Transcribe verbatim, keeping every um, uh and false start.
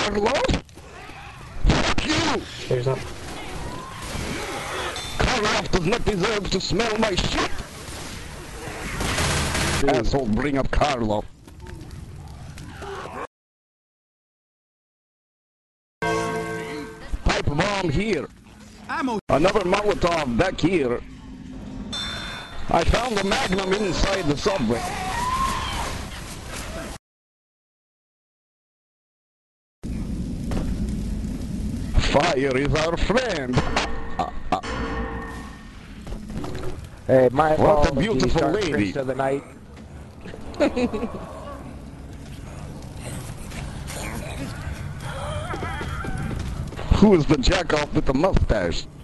Carlo? Fuck you! There's not. Karloff does not deserve to smell my shit! Dude. Asshole, bring up Karloff. Pipe bomb here. Ammo. Another Molotov back here. I found a Magnum inside the subway. Fire is our friend. Uh, uh. Hey, my What a beautiful lady. Of the night. Who is the jack-off with the mustache?